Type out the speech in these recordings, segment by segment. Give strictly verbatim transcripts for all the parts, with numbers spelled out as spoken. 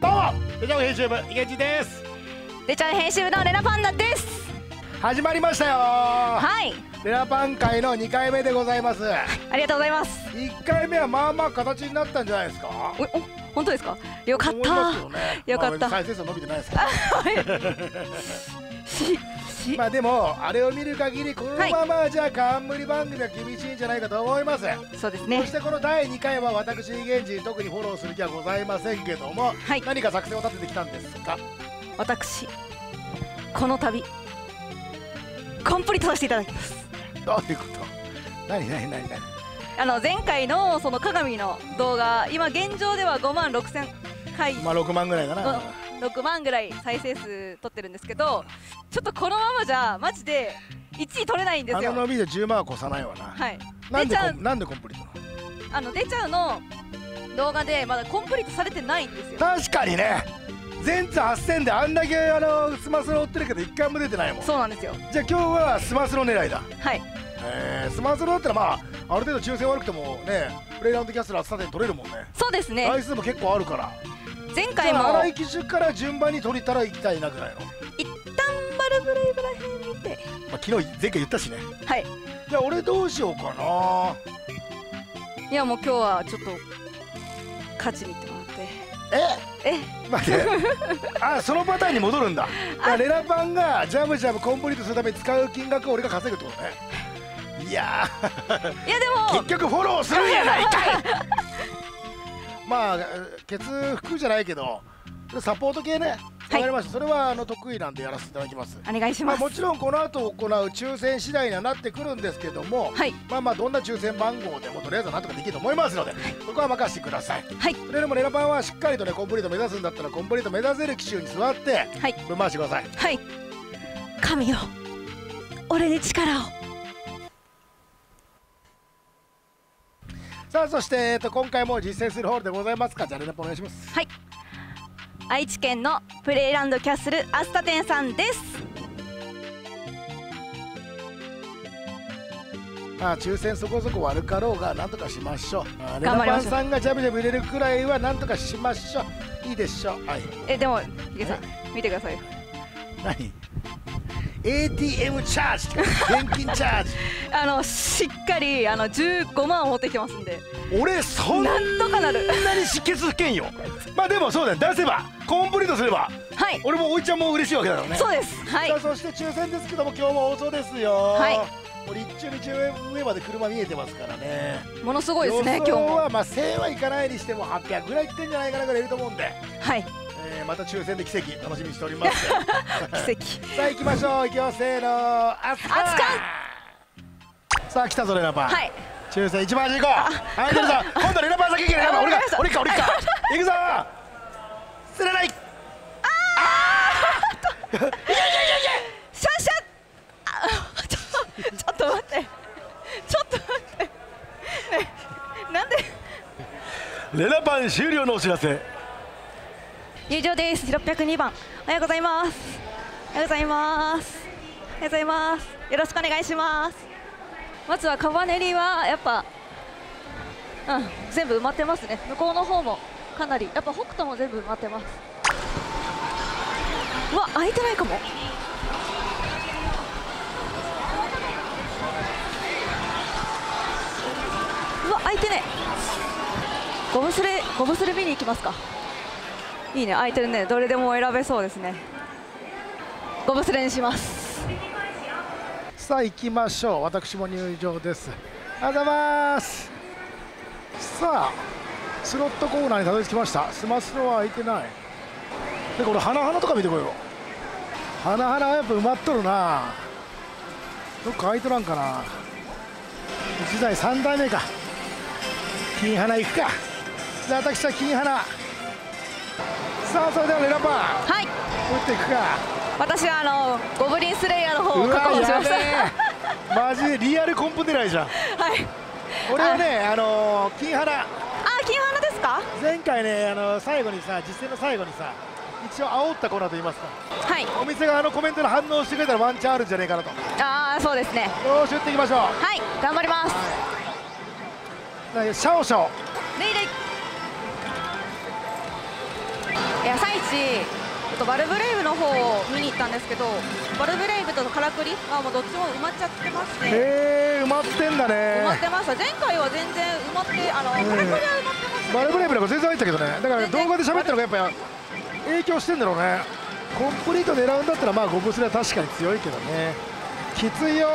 どうもレジャー編集部池地です。 レチャー編集部のレナパンダです。 始まりましたよ。 はい、 レナパン会のにかいめでございます。 ありがとうございます。 いっかいめはまあまあ形になったんじゃないですか。 おお本当ですか。よかった、ね、よかった、 まあ、再生数伸びてないですからまあでもあれを見る限りこのままじゃ冠番組は厳しいんじゃないかと思います。 そうですね。 そしてこのだいにかいは私現地特にフォローする気はございませんけども、はい、何か作戦を立ててきたんですか。 私この度コンプリートさせていただきます。 どういうこと。何何何何。 あの前回のその鏡の動画、今現状ではごまんろくせんかい、 まあろくまんぐらいかな。 ろくまんぐらい再生数取ってるんですけど、ちょっとこのままじゃマジでいちい取れないんですよ。 あの伸びでじゅうまんは越さないわな。はい。なんでなんでコンプリートなの。あの出ちゃうの動画でまだコンプリートされてないんですよ。 確かにね。全通はっせんであんだけあのスマスロ追ってるけどいっかいも出てないもん。 そうなんですよ。 じゃあ今日はスマスロ狙いだ。 はい。 えー、スマスロだったらまあある程度抽選悪くてもねプレイラウンドキャスラースタで取れるもんね。 そうですね。 回数も結構あるから。 前回も荒井機種から順番に取れたら行きたいなぐらいの。 一旦バルブレイブらへん見て、 まあ、昨日前回言ったしね。 はい。 じゃあ俺どうしようかな。 いやもう今日はちょっと勝ちに行ってもらって。 ええ待ってあそのパターンに戻るんだ。レナパンがジャムジャムコンプリートするために使う金額を俺が稼ぐってことね。いやいやでも結局フォローするんやないかいまあケツ服じゃないけどサポート系ね。わかりました。それはあの得意なんでやらせていただきます。 お願いします。 もちろんこの後行う抽選次第にはなってくるんですけども、はい、まあまあどんな抽選番号でもとりあえずなんとかできると思いますので、はい、そこは任せてください。はい。それでもレナパンはしっかりとねコンプリート目指すんだったらコンプリート目指せる機種に座ってぶん回してください。 はい。神よ、俺に力を。 さあそして、えっと、今回も実践するホールでございますか。じゃあレナパンお願いします。 はい。愛知県のプレイランドキャッスルアスタ店さんです。 ああ抽選そこそこ悪かろうがなんとかしましょう。レナ頑張りましょう。 パンさんがジャブジャブ入れるくらいはなんとかしましょう。いいでしょう。はい。 えでもヒゲさん見てください。 何 エーティーエム チャージ現金チャージあのしっかりあのじゅうごまん持ってきてますんで。 俺そんなに出血不けんよまあでもそうだよ、出せばコンプリートすれば、はい、俺もおいちゃんも嬉しいわけだからね。 そうです。はい。 さあそして抽選ですけども今日も放送ですよ。はい。もう日中にじゅうえん上まで車見えてますからね。 ものすごいですね今日も。 予想はまあせんはいかないにしてもはっぴゃくぐらいいってんじゃないかなぐらいいると思うんで。はい。また抽選で奇跡楽しみにしております奇跡さあ行きましょう。行きますせーのあつかさあ来たぞレナパン。はい。抽選いちまんじ行こう。はい出るぞ。今度レナパン先行け。レナパン俺か俺か俺か行くぞ。釣れない。ああいけいけいけいけ。 シャンシャンちょちょっと待ってちょっと待ってねなんでレナパン終了のお知らせ。 入場です。ろっぴゃくにばん。おはようございます。おはようございます。おはようございます。よろしくお願いします。まずはカバネリはやっぱ、うん、全部埋まってますね。向こうの方もかなり、やっぱ北斗も全部埋まってます。うわ、開いてないかも。うわ、開いてね。ゴブスレ、ゴブスレ見に行きますか。いいね、空いてるね。どれでも選べそうですね。ゴブスレにします。 さあ行きましょう。私も入場です。ありがとうございます。さあスロットコーナーにたどり着きました。スマスロは空いてない。でこれ花々とか見てこいよ。花々はやっぱ埋まっとるな。どっか空いとらんかな。いちだいさんだいめか。金花行くか。じゃあ私は金花。さあそれではレナパン、はい、打っていくか。 私はあのゴブリンスレイヤーの方を確保しましたマジでリアルコンプ狙いじゃん。はい。俺はねあのー、金花。あ金花ですか。 前回ねあのー、最後にさ実践の最後にさ一応煽ったコーナーと言いますか。はい。お店があのコメントに反応してくれたらワンチャンあるんじゃないかなと。 ああそうですね。 よし打っていきましょう。 はい頑張ります。 はい、シャオシャオ。 レイレイ。 朝一ちょっとバルブレイブの方を見に行ったんですけど、バルブレイブとカラクリはもうどっちも埋まっちゃってまして、 へえ、埋まってんだね。 埋まってました。前回は全然埋まって、あの、カラクリは埋まってましたけど、 バルブレイブなんか全然入ったけどね。だから動画で喋ったのがやっぱ影響してんだろうね。コンプリート狙うんだったらまあゴブスレは確かに強いけどね。きついよ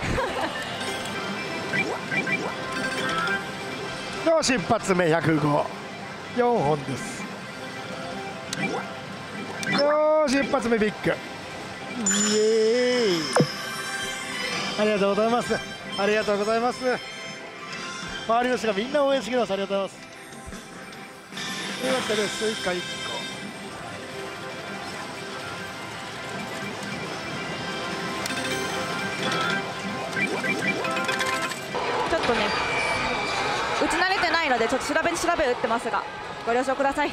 よし、一発目ひゃくご、よんほんです。よーし、一発目ビッグ。イエーイ、ありがとうございます。ありがとうございます。周りの人がみんな応援してくれます。ありがとうございます。よかったです。いっかいいっこ。 ちょっとね、打ち慣れてないのでちょっと調べに調べ打ってますがご了承ください。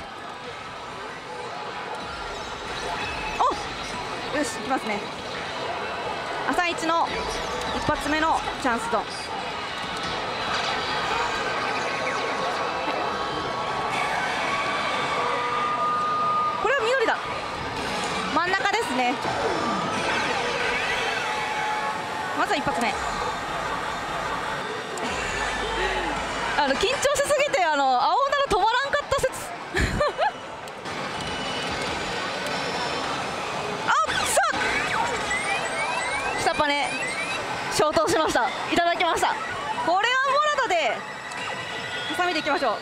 お、よし、いきますね。朝一の一発目のチャンスと、これは緑だ。真ん中ですね。まずは一発目。あの緊張しすぎて、あの青なら止まらんかった説あっ、さあ下っ端ね、消灯しました。いただきました。これはモラドでハサミでいきましょう。ヤ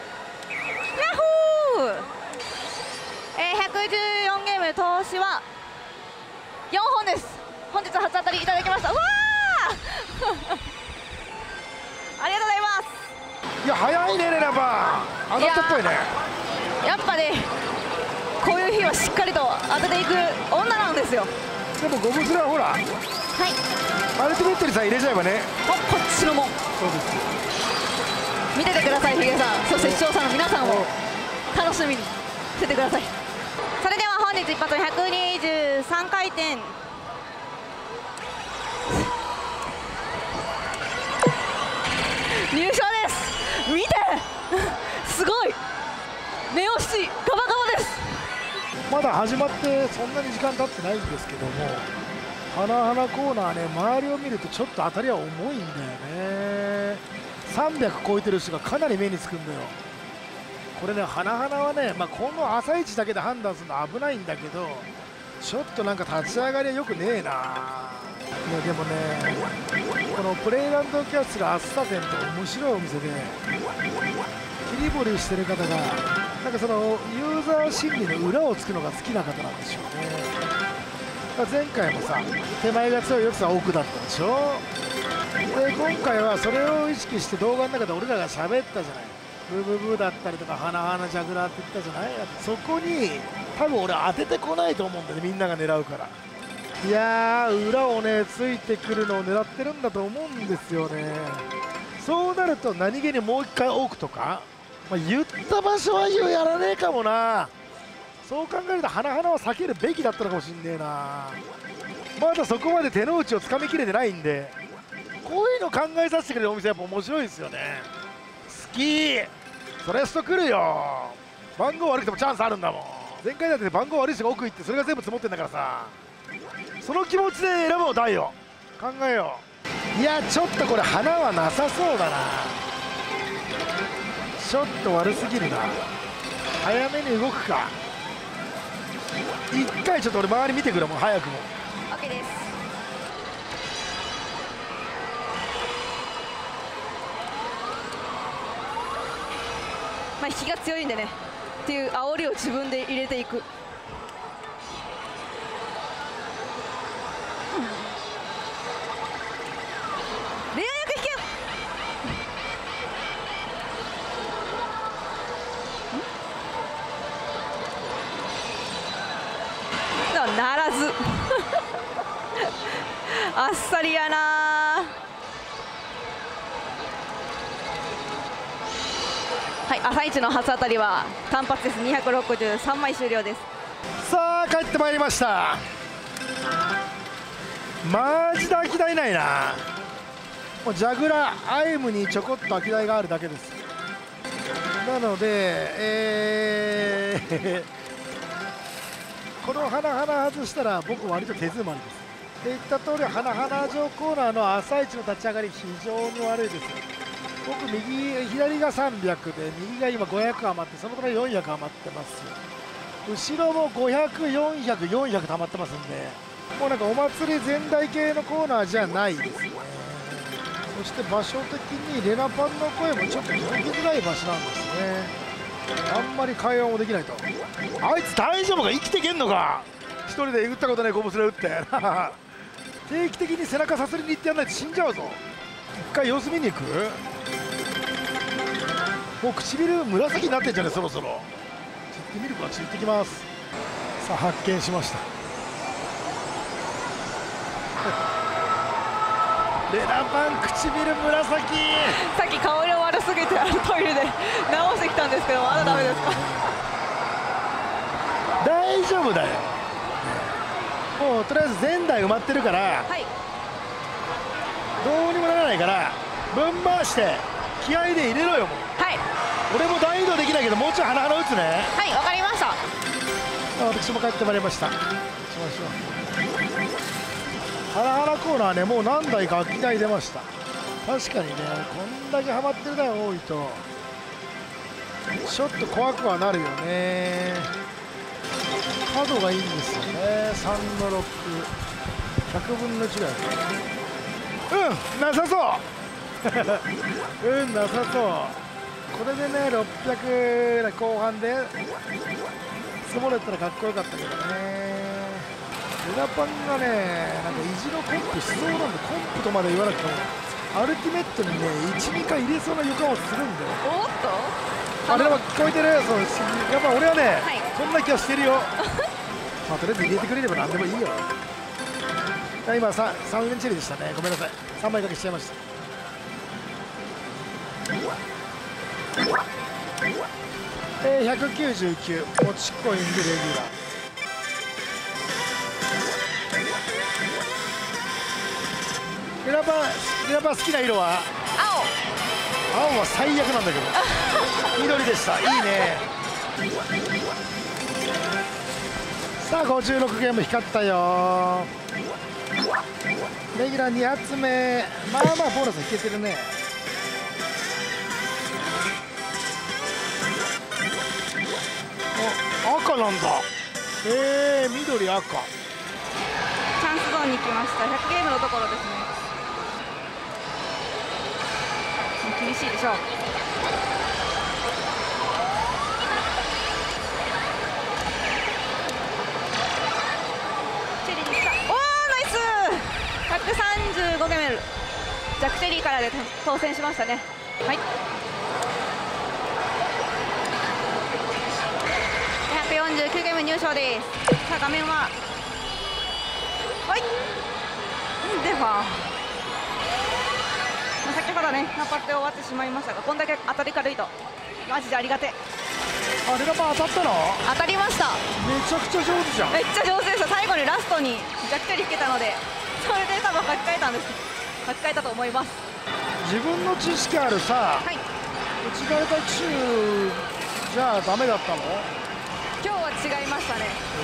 ッホー、えー、ひゃくじゅうよんゲーム投資はよんほんです。本日初当たりいただきました。うわありがとうございます。 いや、早いね、レナバー。当たったっぽいね。 やっぱね、こういう日はしっかりと当てていく女なんですよ。 でもゴブスレはほら、 はい、 アルティメットにさえ入れちゃえばね。 お、こっちのもそうですよ。 見ててください、ヒゲさん。そして視聴者の皆さんも楽しみにしててください。それでは本日一発ひゃくにじゅうさんかい転入賞です。見てすごい目押しガバガバです。 まだ始まってそんなに時間経ってないんですけども、花々コーナーね、周りを見るとちょっと当たりは重いんだよね。さんびゃく超えてる人がかなり目につくんだよ。これね、花々はね、まあ、この朝一だけで判断するの危ないんだけど、ちょっとなんか立ち上がりはよくねえな。いやでもね、このプレイランドキャッスルアッサ店って面白いお店で、切り盛りしてる方がなんかそのユーザー心理の裏をつくのが好きな方なんでしょうね。まあ前回もさ、手前が強いよってさ奥だったでしょ。で今回はそれを意識して動画の中で俺らが喋ったじゃない。ブーブーブーだったりとか花々ジャグラーって言ったじゃない。そこに多分俺当ててこないと思うんだよね、みんなが狙うから。いやー、裏をねついてくるのを狙ってるんだと思うんですよね。そうなると何気にもう一回奥とか、まあ、言った場所は言うやらねえかもな。そう考えると花々は避けるべきだったのかもしんねえな。まだそこまで手の内をつかみきれてないんで、こういうの考えさせてくれるお店やっぱ面白いですよね。好き、それスト来るよ。番号悪くてもチャンスあるんだもん。前回だって番号悪い人が奥行ってそれが全部積もってんだからさ、その気持ちで選ぼう。台を考えよう。いやちょっとこれ花はなさそうだな。ちょっと悪すぎるな。早めに動くか。一回ちょっと俺周り見てくれ、もう早くも。 OK です。まあ引きが強いんでねっていう煽りを自分で入れていく。レア役引け。ならずあっさりやな。はい、朝一の初当たりは単発です。にひゃくろくじゅうさんまい終了です。 さあ帰ってまいりました。マジで空き台ないな。もうジャグラーアイムにちょこっと空き台があるだけです。なので、えー、 この花々外したら僕割と手詰まりです。で言った通り花々城コーナーの朝一の立ち上がり非常に悪いです。僕右左がさんびゃくで右が今ごひゃく余って、その隣よんひゃく余ってます。後ろもごひゃく、よんひゃく、よんひゃく溜まってますんで、もうなんかお祭り全体系のコーナーじゃないですね。そして場所的にレナパンの声もちょっと届きづらい場所なんですね。あんまり会話もできないと。あいつ大丈夫か、生きてけんのか。一人で打ったことないゴブスレ打って定期的に背中さすりに行ってやらないと死んじゃうぞ。一回様子見に行く。もう唇紫になってんじゃねそろそろ。散ってみるか。散ってきます。さあ発見しましたレナパン唇紫。 さっき顔色悪すぎてあのトイレで直してきたんですけど、まだダメですか。 大丈夫だよ。もうとりあえず前台埋まってるから、 はい、 どうにもならないからぶん回して気合で入れろよ。もうはい、 俺も大移動できないけどもうちょい花々打つね。 はい、わかりました。 私も帰ってまいりました。しましょう。花々コーナーね、もう何台か空き台出ました。確かにね、こんだけハマってる台多いとちょっと怖くはなるよね。角がいいんですよね。さんのろく、ひゃくぶんのいちぐらい。うんなさそううんなさそう。これでねろっぴゃく後半で積もれたらかっこよかったけどね。レナパンがねなんか意地のコンプしそうなんで、コンプとまで言わなくてもアルティメットにねいち、にかい入れそうな予感はするんだよ。 おっと、 あれは聞こえてる。そうやっぱ俺はね、 はい、 そんな気はしてるよまあとりあえず入れてくれれば何でもいいよ。今ささんめんチェリーでしたね。ごめんなさい、さんまいかけしちゃいました。えー、ひゃくきゅうじゅうきゅう持ちコインでレギュラー。レナパンレナパン好きな色は青。青は最悪なんだけど緑でした。いいね。さあごじゅうろくゲーム光ったよ。レギュラーに発目、まあまあボーナスいけてるね。お赤なんだ。えー、緑赤。 チャンスゾーンに来ました。ひゃくゲームのところですね。厳しいでしょう。チェリーでした。おーナイス。ひゃくさんじゅうごゲームジャックチェリーからで当選しましたね。はい、ひゃくよんじゅうきゅうゲーム入賞です。さあ画面ははいデファー。先ほどねナパって終わってしまいましたが、こんだけ当たり軽いとマジでありがて。 あれがまあ当たったの。 当たりました。 めちゃくちゃ上手じゃん。 めっちゃ上手でした。最後にラストにジャックチェリー引けたので、それで多分書き換えたんです書き換えたと思います。 自分の知識あるさ、 はい、 打ち慣れた中じゃあダメだったの。 今日は違いましたね。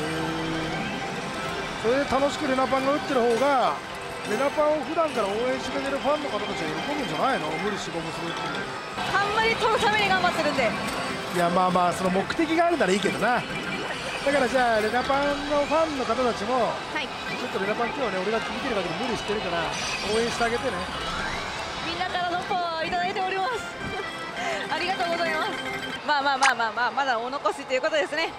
それで楽しくレナパンが打ってる方がレナパンを普段から応援してくれるファンの方たちは喜ぶんじゃないの。無理してゴムするっていう。 あんまり取るために頑張ってるんで。 いやまあまあその目的があるならいいけどな。だからじゃあレナパンのファンの方たちも、はい、ちょっとレナパン今日ね俺が見てるだけで無理してるから応援してあげてね。 みんなからのパワーをいただいておりますありがとうございます。まあまあまあまあまあまだお残しということですね。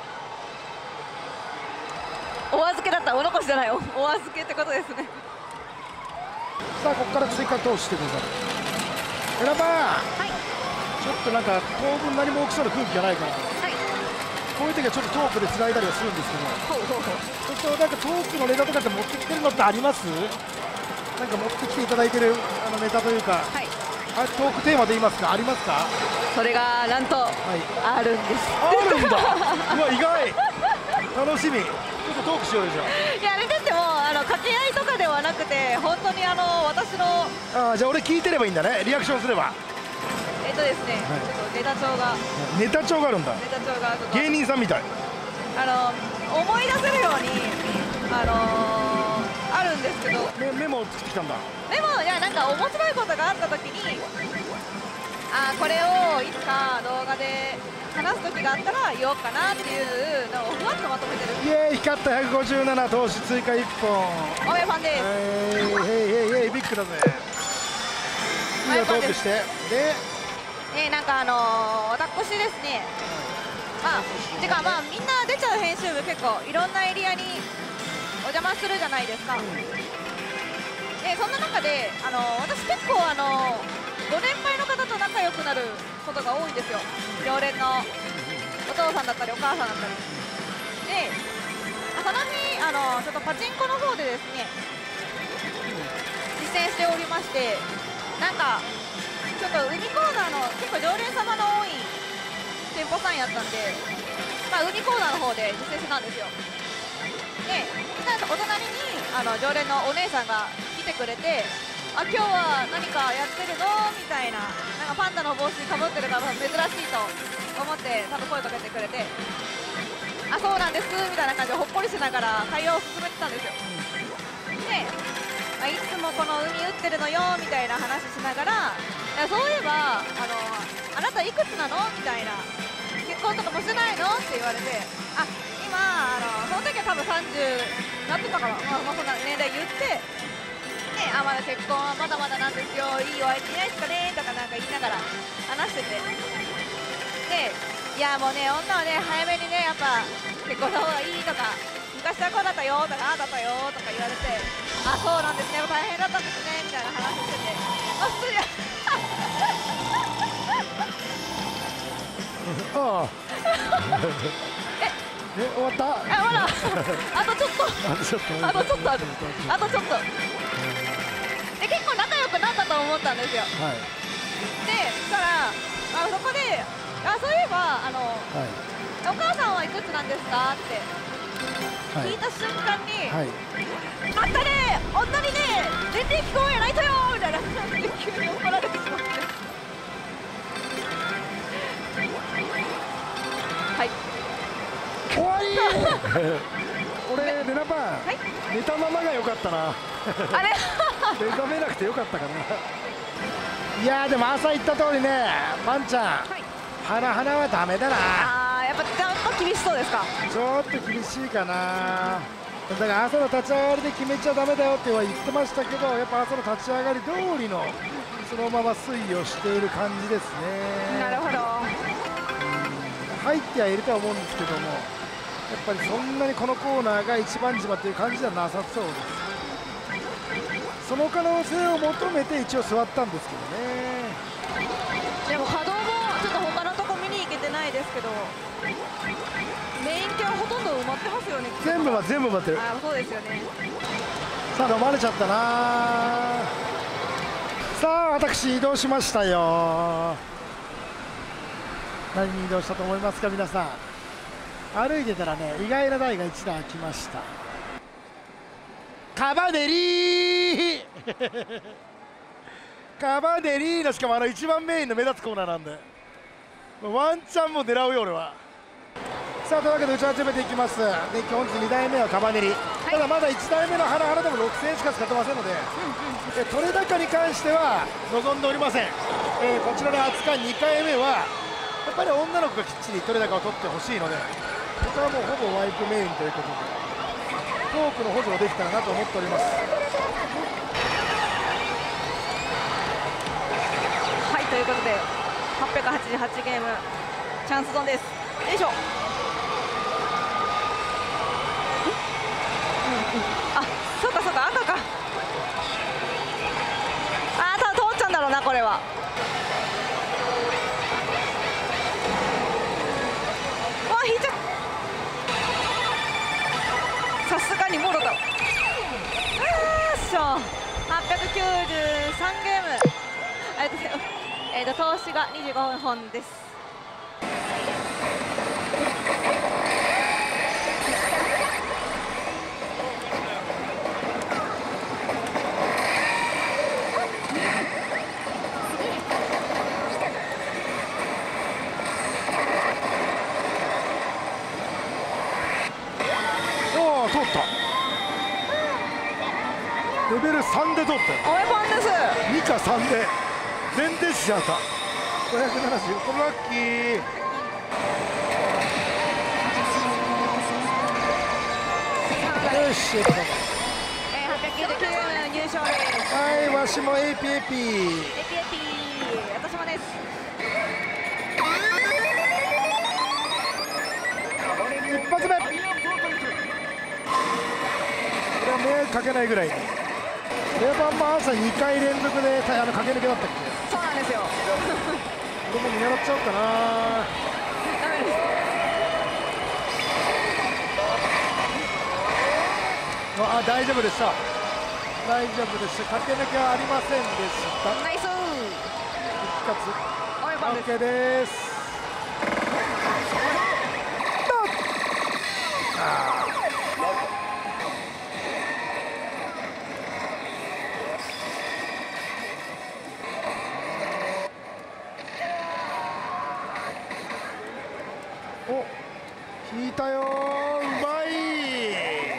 お預けだったらお残しじゃない、おお預けってことですね。 さあここから追加投資してください。レナパン、はい、ちょっとなんか当分何も起きそうな空気がないから、はい、こういう時はちょっとトークでつないだりはするんですけど、ほうほうほう。そうするとなんかトークのネタとかって持ってきてるのってあります？なんか持ってきていただいてるあのネタというか、はい、あトークテーマで言いますか、ありますか？ それがなんと、はい、あるんです。 あるんだうわ意外楽しみ。ちょっとトークしようよじゃあ。 いやあれだってもうあの掛け合いとかではなくて本当にあの私のあじゃあ俺聞いてればいいんだね。リアクションすれば。 えっとですね、はい、ちょっとネタ帳がネタ帳があるんだ。 ネタ帳が芸人さんみたい。 あの思い出せるようにあのー、あるんですけど、 メメモを作ってきたんだ。 でもいやなんか面白いことがあった時に、あーこれをいつか動画で話す時があったら言おうかなっていうのをふわっとまとめてる。 イエーイ、光ったひゃくごじゅうなな、投資追加いっぽん。 おめファンです。 えー、へいへいへい、ビッグだぜ。いいよ、トークして。で、 えー、なんかあのー、私ですね、まあてかまあみんな出ちゃう編集部結構いろんなエリアにお邪魔するじゃないですか。でそんな中で、あのー、私結構あのー、ご年配の方と仲良くなることが多いんですよ。常連のお父さんだったりお母さんだったりで、その日あのー、ちょっとパチンコの方でですね実践しておりまして、なんかちょっと海コーナーの結構常連様の多い店舗さんやったんで、まあ、海コーナーの方で実践してたんですよ。でなんかお隣にあの常連のお姉さんが来てくれて、あ今日は何かやってるのみたいな、なんかパンダの帽子かぶってるから珍しいと思って多分声かけてくれて、あそうなんですみたいな感じでほっこりしながら会話を進めてたんですよ。で、まあ、いつもこの海打ってるのよみたいな話しながら、そういえばあのあなたいくつなのみたいな、結婚とかもしてないのって言われて、あ今あのその時は多分さんじゅうなってたから、まあ、まあそんな年齢言って、ね、あまだ結婚はまだまだなんですよ、いいお相手いないですかねとかなんか言いながら話してて、でいやもうね女はね早めにねやっぱ結婚した方がいいとか、昔はこうだったよとかああだったよとか言われて、あそうなんですね大変だったんですねみたいな話してて、あ普通にああえ終わった。 あまだあとちょっとあとちょっとあとちょっとあるあとちょっとで結構仲良くなったと思ったんですよ。 はい、 でそしたらあそこで、あそういえばあの、 はい、 お母さんはいくつなんですかってはい聞いた瞬間に、 はい、 あんたね女にね年齢聞こうやないとよみたいな感じで急に怒られてしまってはい終わり俺レナパン、 はい、 寝たままが良かったなあれ目覚めなくてよかったかないやーでも朝言った通りね、パンちゃん、はい、花花はダメだな。 あーやっぱちゃんと厳しそうですか。 ちょっと厳しいかな。だから朝の立ち上がりで決めちゃダメだよっては言ってましたけど、やっぱ朝の立ち上がり通りのそのまま推移をしている感じですね。 なるほど。 入ってはいるとは思うんですけども、やっぱりそんなにこのコーナーが一番島という感じではなさそうです。その可能性を求めて一応座ったんですけどね。 でも稼働もちょっと他のとこ見に行けてないですけど、メイン系はほとんど埋まってますよね。 全部は全部埋まってる。 あそうですよね。 さあ飲まれちゃったな。さあ私移動しましたよ。何に移動したと思いますか皆さん。歩いてたらね意外な台がいちだい来ました。カバネリーカバネリーのしかもあの一番メインの目立つコーナーなんでワンチャンも狙うよ俺は。さあというわけで打ち始めていきます。で本日にだいめはカバネリ、はい、ただまだいちだいめのハラハラでもろくせんえんしか使ってませんので、うんうん、取れ高に関しては望んでおりません。えー、こちらの扱いにかいめはやっぱり女の子がきっちり取れ高を取ってほしいので、ここはもうほぼワイプメインということでトークの補助ができたらなと思っております。 はいということではっぴゃくはちじゅうはちゲームチャンスゾーンです。よいしょ。あそうかそうか赤か。あー多分通っちゃうんだろうなこれは。わ引いちゃう。さすがにもろだ。よいしょ。はっぴゃくきゅうじゅうさんゲーム。ありがとうございます。えーと投資がにじゅうごほんです。 通ったよ。 青いパンです。 にかさんで全停止しちゃった。ごひゃくななじゅう、これラッキー。よし、 えー、はっぴゃくきゅうじゅうきゅうえん入賞です。 はい、わしも エーピーエーピー。 エピエピ私もです。 一発目。これは迷惑かけないぐらいに。レバンも朝にかい連続であの駆け抜けだったっけ。 そうなんですよ。 これも見習っちゃおうかな。 ダメです。 あ、大丈夫でした。大丈夫でした。駆け抜けはありませんでした。 ナイス。 一発。 青いパンです。 オッケーです。あーお、引いたよー、うまい。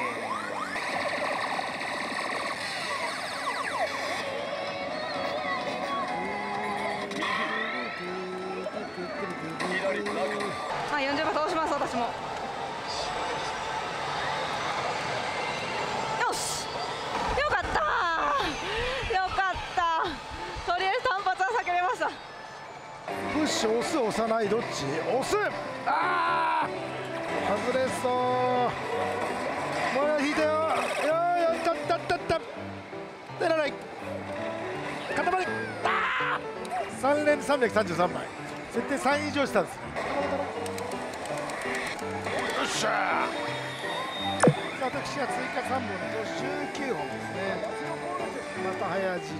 あ、よんじゅうばん倒します、私も。よし、よかったよかった。とりあえず単発は避けれました。 プッシュ押す押さないどっち？押す。ああ外れそう。もう引いたよ。よーよたったったった出らない塊。あーさん連さんびゃくさんじゅうさんまい設定さん以上したんですね。よっしゃー。私は追加さんぼんのじゅうきゅうほんですね。また早白。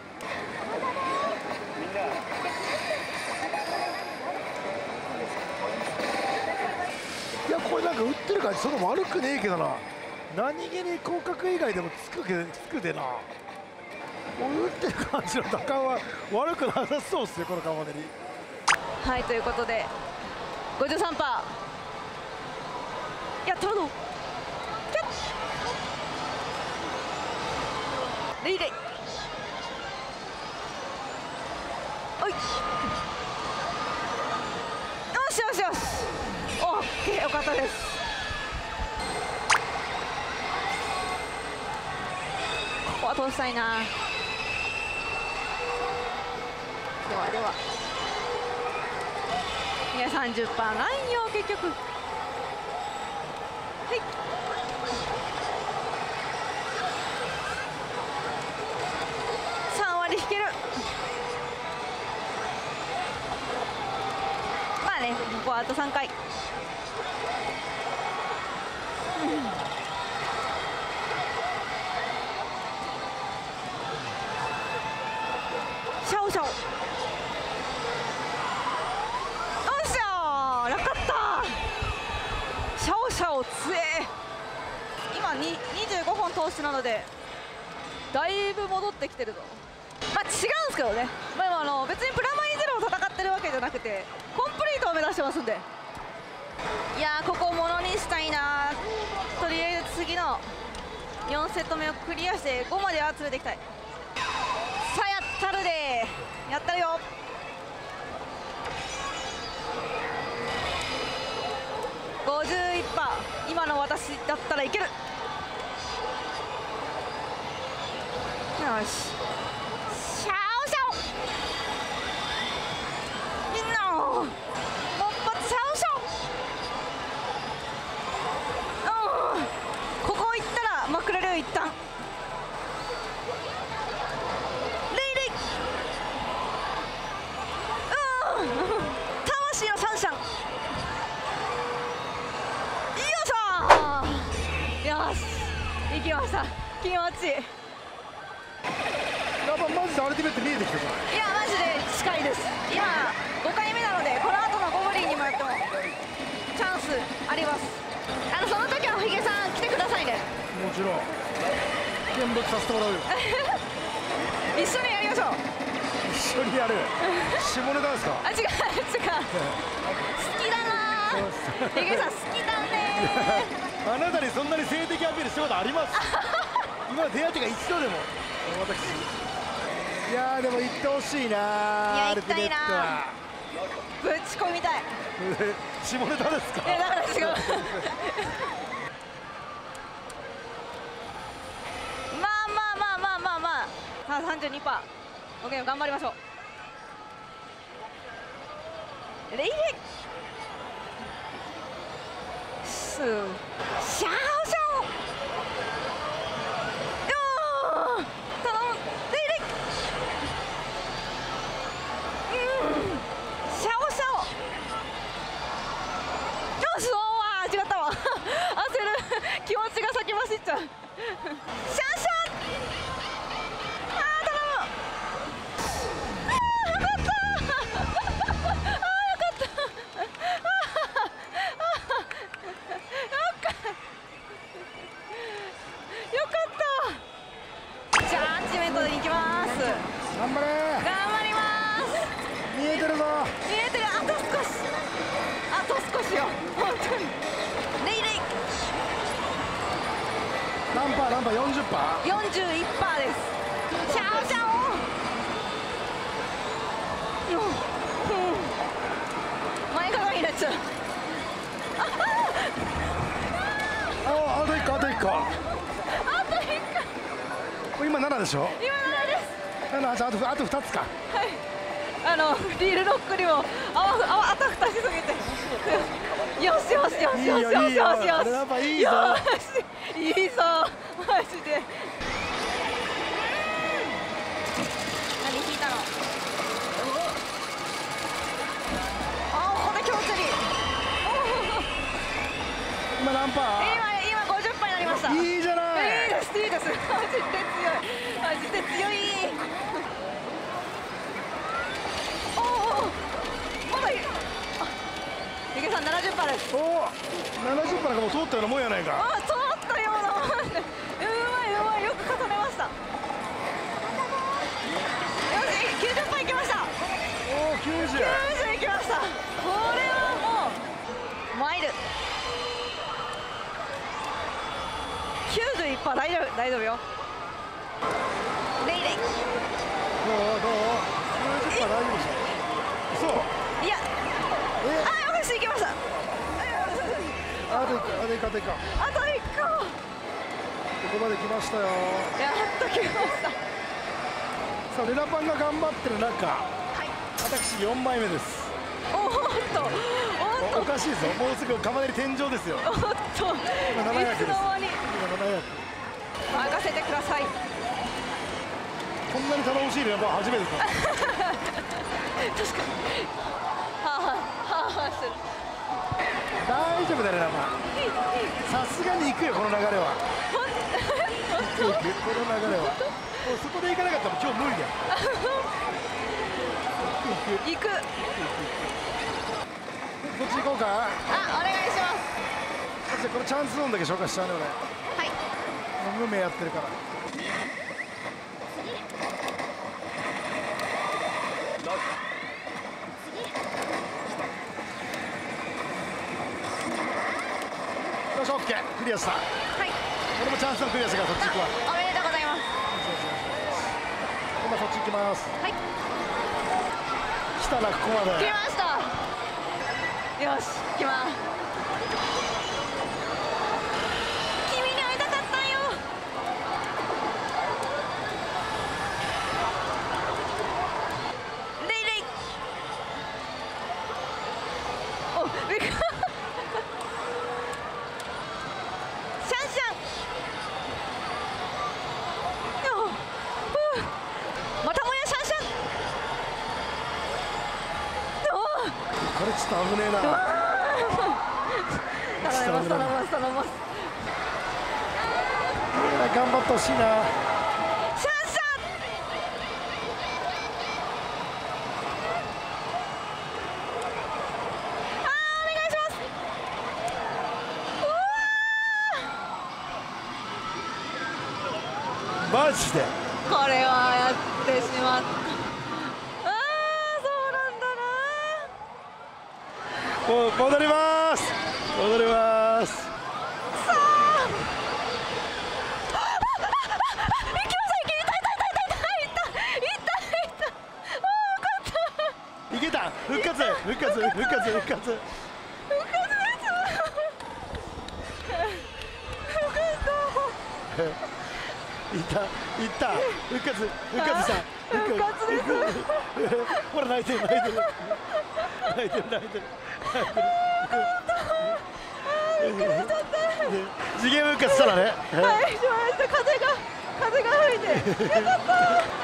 いやこれなんか打ってる感じそんな悪くねえけどな。何気に広角以外でもつくけどつくでな。こう打ってる感じの打感は悪くなさそうっすよこのカマデリ。 はい、ということでごじゅうさんパーやったるぞ。キャッレイレイおいよしよしよしオッケーよかったです。ここは通したいな。ではではいやさんじゅっパーないよ結局。はいさん割引ける。まあねここはあとさんかい。シャオシャオ。よっしゃー楽かった。シャオシャオ強え。今ににじゅうごほん投資なのでだいぶ戻ってきてるぞ。まあ違うんですけどね、まあ、今あの別にプラマイゼロを戦ってるわけじゃなくてコンプリートを目指してますんで。いやーここをものにしたいな。とりあえず次のよんセット目をクリアしてごまでは連れていきたい。さあやったるでやったるよ。ごじゅういちパー今の私だったらいける。よしシャオシャオみんなもっぱつシャオシャオ。うんここ行ったらまくれるよ一旦。レイレイうん魂のシャンシャン。よし行きました。気持ちいい。 やっぱマジでアルティメット見えてきたじゃん。 いやマジで近いです。今ごかいめなのでこの後のゴブリンにもやってもチャンスあります。あのその時はヒゲさん来てくださいね。 もちろん見物させてもらうよ。 一緒にやりましょう。 一緒にやる下ネタですか。 あ違う違う好きだなーヒゲさん好きだねあなたにそんなに性的アピールしたことあります今出会ってが一度でも私いやーでも行ってほしいなー。 行きたいなー。ぶち込みたい。 下ネタですか。 えだから違うまあまあまあまあまあまあさあ さんじゅうにパーセント OK 頑張りましょう。レイレイスーシャオシャオよー頼むレイレイうんシャオシャオよしおー違ったわ焦る気持ちが先走っちゃうシャンシャンあー頼むあーよかったあーよかったよかったジャッジメントでいきます。 頑張れ頑張ります。 見えてるぞ。 見えてる。あと少しあと少しよ本当に。レイレイ何パー何パー よんじゅっパーよんじゅういちパーセント です。シャオシャオうんうん前かがみになっちゃう。 ああといっこあといっこ。 あといっこ今ななでしょ。 今ななです。 ななあとあとふたつか。 はいあのリールロックにもあわあわあたふたしすぎてよしよしよしよしよしよしよしいいよいいよやっぱいいぞよしいいぞマジで。何引いたの。あここで気持ちいい。 今何パー。 今今ごじゅっパーになりました。いいいいじゃない。 ですいいですマジで強いマジで強い。おおまだいい。あ池さんななじゅっパーセントです。 おおななじゅっパーなんかもう通ったようなもんやないか。 あ通ったようなもんでうまいうまいよく重ねました。よしきゅうじゅっパーセントいきました。 おおきゅうじゅう。 きゅうじゅういきました。これはもうマイルきゅうじゅういちパーセント大丈夫大丈夫よ。レイレイどうどうきゅうじゅっパー大丈夫でしょ。そういやえあよしいきました。 あといっこあといっこあといっこ。 あといっこここまで来ましたよ。 やっと来ました。 さあレナパンが頑張ってる中、 はい私よんまいめです。 おーっとおおっとかしいぞ。もうすぐ釜練り天井ですよ。 おっといつの今ななひゃくです。 間に今ななひゃく。 任せてください。 こんなに頼もしいレナパン初めてです。 確かにはあはあはあする。 大丈夫だレナパン。さすがに行くよこの流れは。行く行くこの流れは。もうそこで行かなかったら今日無理だよ。行く行く。 行く。 こっち行こうか。 あお願いします。 そしてこのチャンスゾーンだけ紹介しちゃうねはい俺。無名やってるから。よしオッケークリアした。 はい俺もチャンスゾーンクリアしたからそっち行くわ。 おめでとうございます。 今そっち行きます。 はい来たらここまで。 来ました。よし来ます。君に会いたかったよ。レイレイおびっくりシャンシャンよふうまたもやシャンシャンおーこれちょっと危ねえな。 頼みます頼みます頼みます。 頑張ってほしいな。 シャンシャンあーお願いします。うわマジで。 ーこれはやってしまった。あーそうなんだな。 もう戻ります戻ります。 さあああああ行きました行きたいたいた復活復活復活復活復活いったいった復活復活した復活です。 ほら泣いてる泣いてる泣いてる泣いてる次元復活したらね。 はい、しました。風が風が吹いてよかった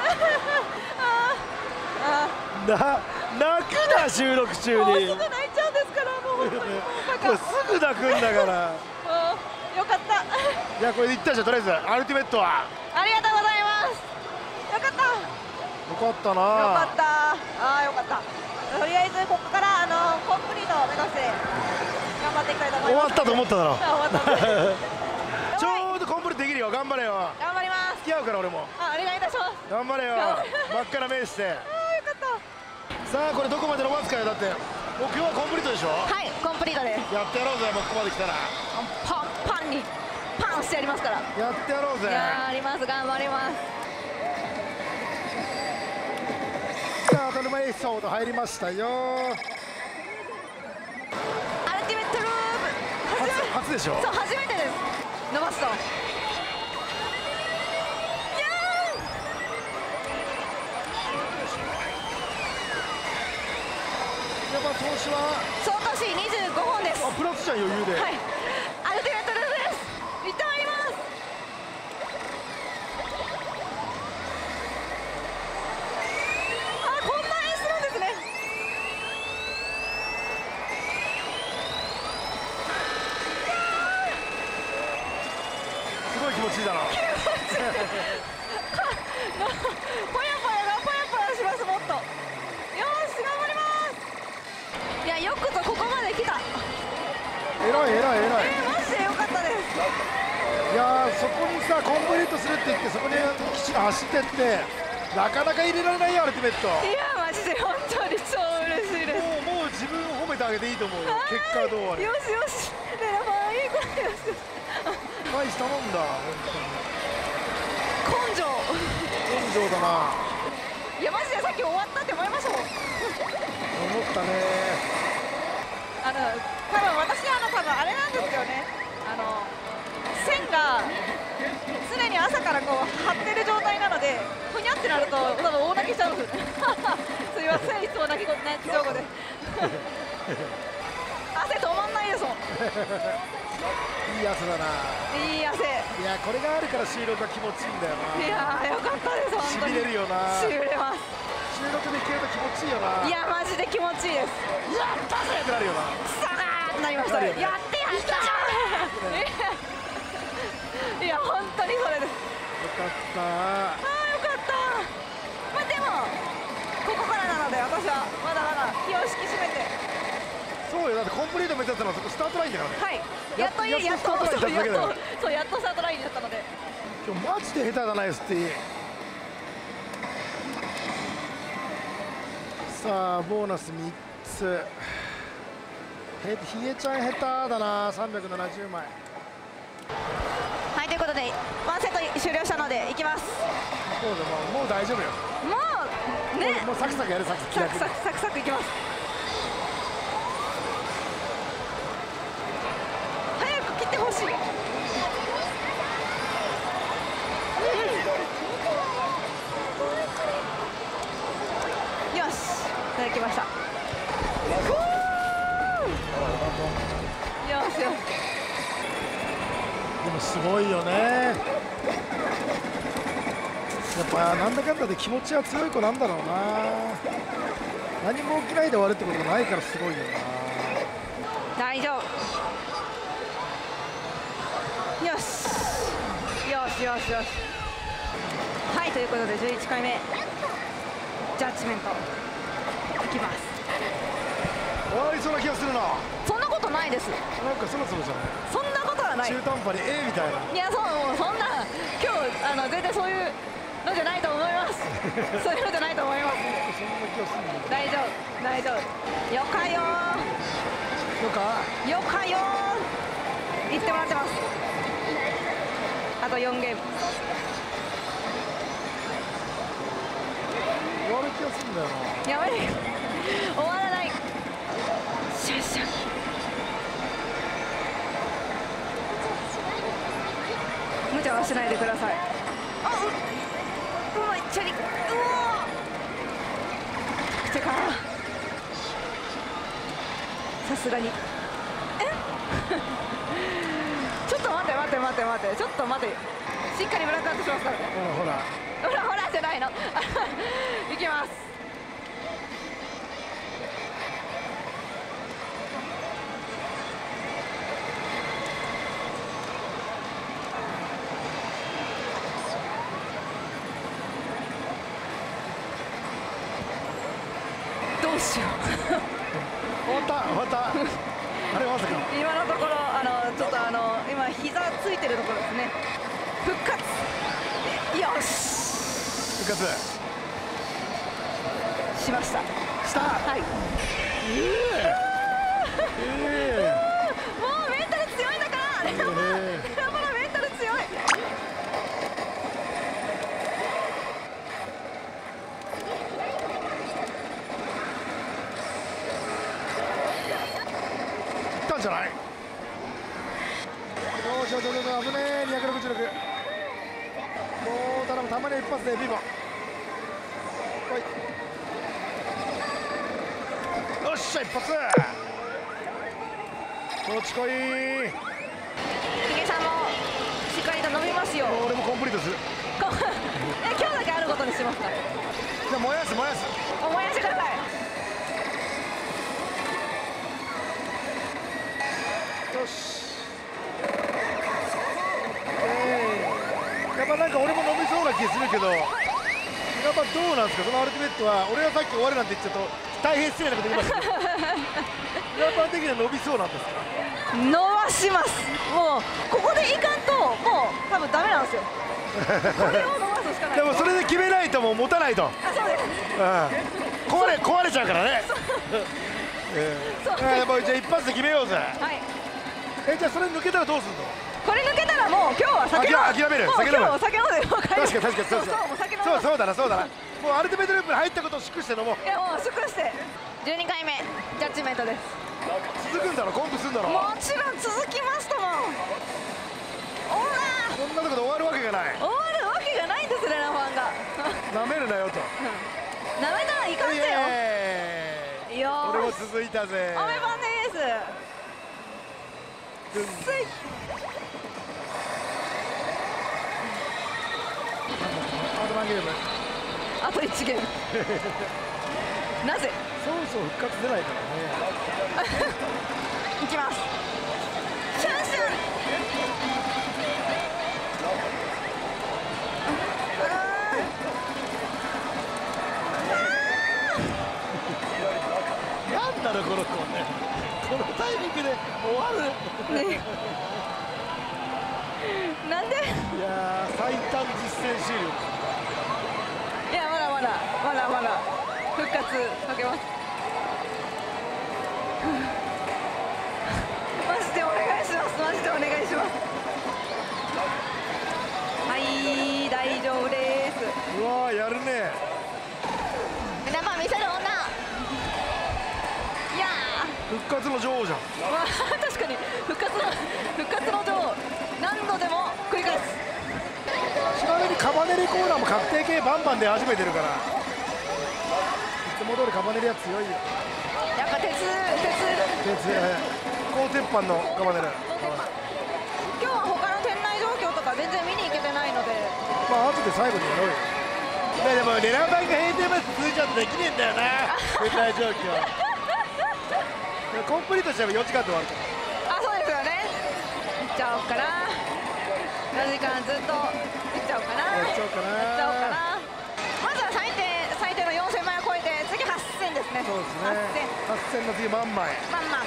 あな泣くな収録中に。 もうすぐ泣いちゃうんですからもう本当にもうバカこれすぐ泣くんだからよかった。 いやこれでいったじゃんとりあえずアルティメットはありがとうございます。よかったよかったな。 よかったあーよかった。とりあえずここからあのコンプリートを目指して頑張っていきたいと思います。 終わったと思っただろあ終わったちょうどコンプリートできるよ頑張れよ。 頑張ります。 付き合うから俺もあお願いいたします。 頑張れよ頑張れ真っ赤な目してあーよかったさあこれどこまで伸ばすかよ。だって目標はコンプリートでしょ。 はいコンプリートです。 やってやろうぜもうここまで来たらパンパンにパンしてやりますから。 やってやろうぜ。 やります頑張ります。 さあドルマエピソード入りましたよ。 アルティメットループ初初め初でしょ。 そう初めてです伸ばすと。いややっぱ調子はー総投資にじゅうごほんです。 あプラスじゃん余裕で、 はいアルティメットループです行ってまいります。あこんな演出なんですね。 すごい気持ちいいだな。 ぽやぽやがぽやぽやしますもっと。よし頑張ります。いやよくぞここまで来た。 えらいえらいえらい。 えー、マジでよかったです。 いやーそこにさコンプリートするって言ってそこにきちんと走ってってなかなか入れられないよアルティメット。 いやマジで本当に超嬉しいです。 もうもう自分を褒めてあげていいと思うよ。結果どうあれよしよしねえまあいい子よし大したもんだ本根性当に根性だないやマジでさっき終わったって思いましたもん。 思ったね。 あの多分私あの多分あれなんですよね。あの線が常に朝からこう張ってる状態なのでふにゃってなると多分大泣きしちゃうんです。すいませんいつも泣き声泣き情報で汗止まんないですもん。 いい汗だないい汗。 いやこれがあるから収録が気持ちいいんだよないやーよかったですし本当に。 びれるよな。 しびれます。 収録できると気持ちいいよないやマジで気持ちいいです。 やったぜってなるよな。 くそーってなりましたね。やってやったーいや本当にそれです。 よかったあーよかった。まあでもここからなので私はまだまだ気を引き締めて。 そうよだってコンプリート目指したのはそこスタートラインだからね。 はいやっといいややっとっとスタートラインそうやっ立つだけだよとそうやっとスタートラインになったので。 今日マジで下手だな エスティー。さあボーナスみっつ。へひげちゃん下手だなさんびゃくななじゅうまい。 はいということでワンセット終了したので行きます。 そうだもうもう大丈夫よ。 もうねもうサクサクやるサクサクサクサクサクサクいきます。早く切ってほしい。よしいただきました。よしよしでもすごいよね。やっぱなんだかんだで気持ちは強い子なんだろうな。何も起きないで終わるってことがないからすごいよ大丈夫。よしよしよしよし。はいということでじゅういっかいめジャッジメントいきます。 な。終わりそうな気がするな。 そんなことないです。 なんかそろそろじゃない。 そんなことはない。 中途半端に A みたいな。 いやそうもうそんな今日あの全然そういうのじゃないと思います。そういうのじゃないと思います。 そんな気がするんだけ大丈夫大丈夫。よかよど。よか。 ーよかよー言ってもらってます。あとよんゲーム。 終わる気がするんだよな。 やばい終わらなしゃよっしゃ。無茶はしないでください。あ、う、うまい、チャリ、うおー。来てか。さすがに。え。ちょっと待って待って待って待って、ちょっと待って。しっかりブラックアウトしますからね。 ほらほらほらじゃないの。いきます。どうしよう。 終わった終わった。あれまさか。 今のところあのちょっとあの今膝ついてるところですね。復活。よし。 復活しました。 した。 はい。 えええもうメンタル強いんだから。レオマレオマのメンタル強い。 じゃない。どうしようどうしよう、危ねえ。にひゃくろくじゅうろく。もう頼む、たまに一発でビボ。よっしゃ一発。こっち来い。 ヒゲさんもしっかりと伸びますよ。 俺もコンプリートする。 え、今日だけあることにしますか。 じゃあ燃やす燃やす。 燃やしてください。 よし。やっぱなんか俺も伸びそうな気するけど、やっぱどうなんですか、そのアルティメットは。俺はさっき終わるなんて言っちゃうと大変失礼なこと言いましたけど、ヤパン的には伸びそうなんですか。 伸ばします。もうここでいかんともう多分ダメなんですよ。これを伸ばすしかない。 でもそれで決めないともう持たないと。 あ、そうです。 うん、壊れ壊れちゃうからね。そう。えー、もうじゃあ一発で決めようぜ。はい。え、じゃあそれ抜けたらどうするの？ これ抜けたらもう今日は酒飲む。諦める。 酒飲む。酒飲むでもう帰る。 確かに確かにそうそう。そうそうだなそうだな。もうアルティメットループに入ったことを祝して飲もう。 いやもう祝してじゅうにかいめジャッジメントです。 続くんだろ、コンプするんだろ。 もちろん続きますとも。おらこんなとこで終わるわけがない。 終わるわけがないんですレナファンが。 なめるなよと。 なめたらいかんぜよ。いやー俺も続いたぜ。 アメバンです。すいあと何ゲーム？ あといちゲーム。なぜ？ そうそう復活出ないからね。 いきます。シュンシュン。 なんだろこの子ね。このタイミングで終わる。ね。 なんで？ いやー最短実践終了。 いやまだまだまだまだ復活かけます。マジでお願いします。マジでお願いします。はい大丈夫です。 うわーやるね。 皆さん見せる女。いやー復活の女王じゃん。 確かに復活の復活の女王。何度でも繰り返す。 ちなみにカバネリコーナーも確定系バンバン出始めてるから、いつも通りカバネリは強いよ。 やっぱ鉄鉄鉄高鉄板のカバネリ。 今日は他の店内状況とか全然見に行けてないので、 まあ後で最後にやろうよ。いやでもレナバイが閉店まで続いちゃうとできねえんだよな。店内状況コンプリートしちゃえばよじかんで終わるから。 あ、そうですよね。行っちゃおうかな。よじかんずっと行っちゃおうかな。 やっちゃおうかな。 やっちゃおうかな。まずは最低最低のよんせんまいを超えて次はっせんですね。 そうですね。はっせんの次万枚。 万万。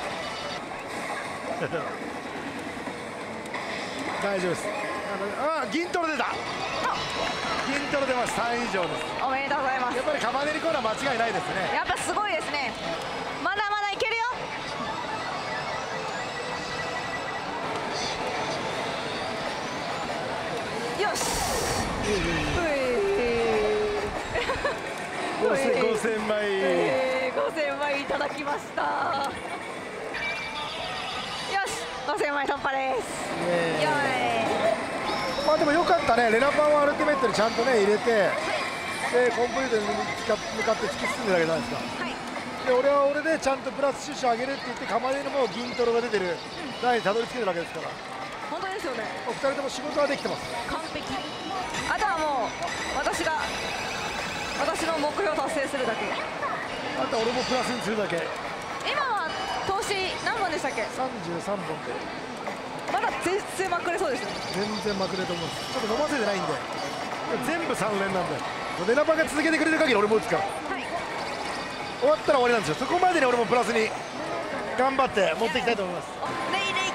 大丈夫です。あ、銀トロ出た。銀トロ出ます。さん以上です。 おめでとうございます。 やっぱりカバネリコーナー間違いないですね。 やっぱすごいですね。まだまだいけるよ。よし。 ごせんまい。 ごせんまいいただきました。 ごせんまい突破です。 イエーイ。 イエーイ。 まあでもよかったね、レナパワーアルティメットにちゃんとね入れて、でコンプリートに向かって突き進んでるわけじゃないですか。 はい。 で俺は俺でちゃんとプラス収支を上げるって言って、釜でのも銀トロが出てる台にたどり着けてるわけですから、 本当ですよね。 お二人とも仕事はできてます。 完璧。あとはもう私が私の目標を達成するだけ。 あとは俺もプラスにするだけ。 今は投資何本でしたっけ？ さんじゅうさんぼんでまだ全然まくれそうですね。 全然まくれると思うんです。ちょっと伸ばせてないんで、全部さん連なんで、レナパが続けてくれる限り俺も打つから、 はい。 終わったら終わりなんですよ。そこまでに俺もプラスに頑張って持っていきたいと思います。 レイレイ。